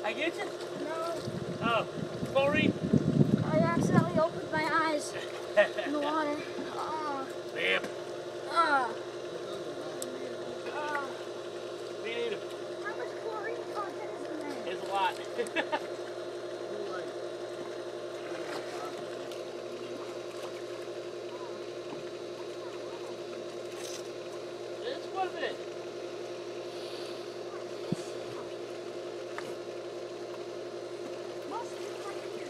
I get you? No. Oh, chlorine? I accidentally opened my eyes in the water. Damn. Me neither. How much chlorine content is in there? It's a lot. It's quite a bit. Must be right here.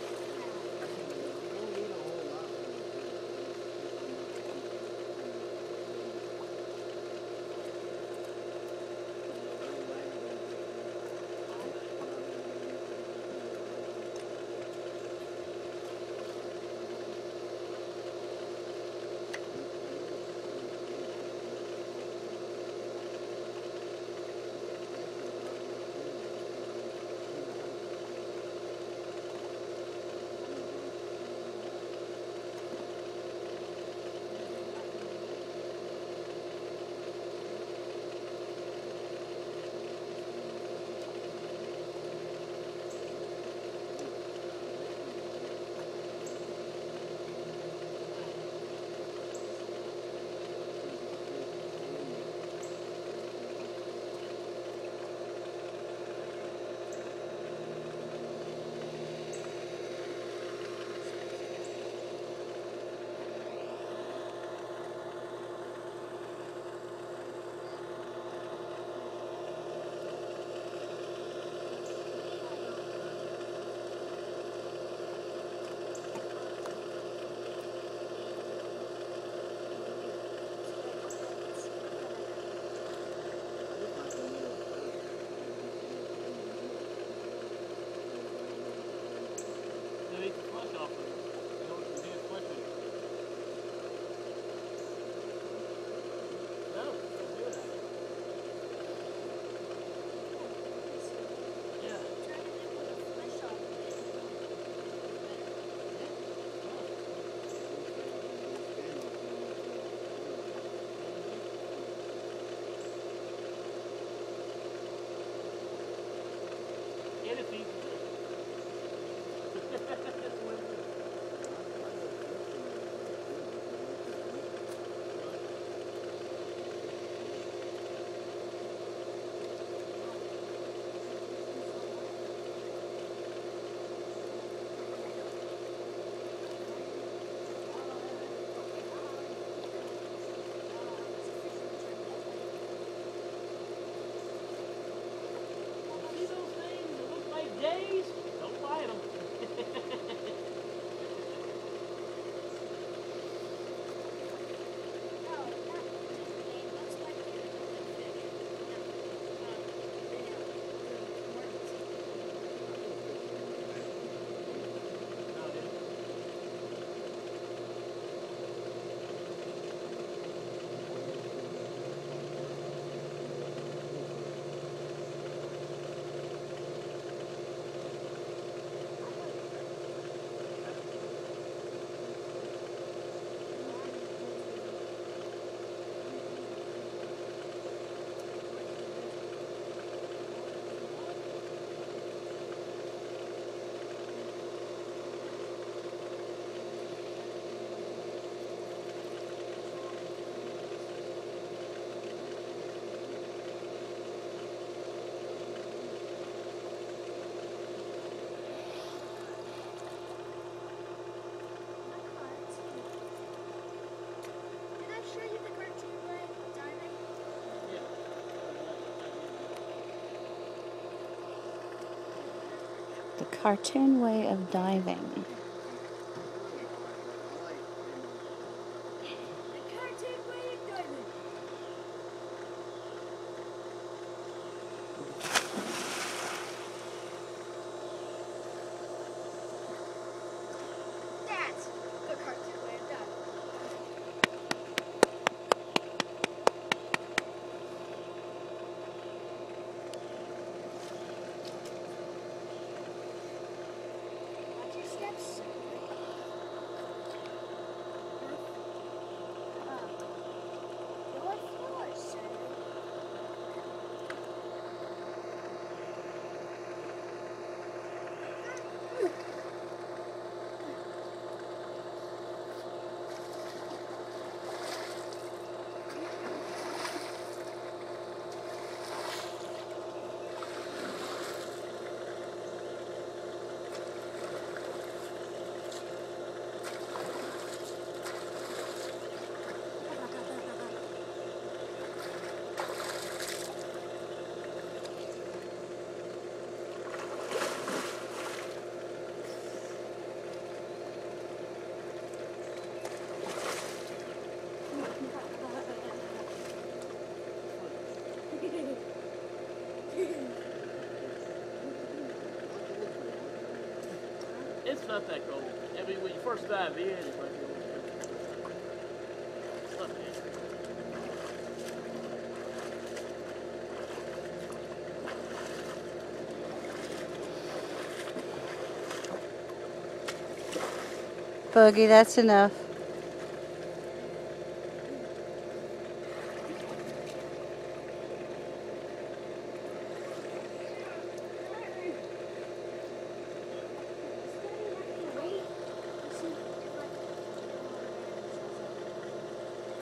Delete the flush off of it. You know what you do to flush it? No, don't do that. Yeah. Get it, Pete. See those things that look like J's? Don't buy them. Did I show you the cartoon way of diving? The cartoon way of diving. The cartoon way of diving. That's the cartoon way of diving. Watch your steps. It's not that cold. I mean, when you first dive in, it might be a little bit. It's not bad. Boogie, that's enough.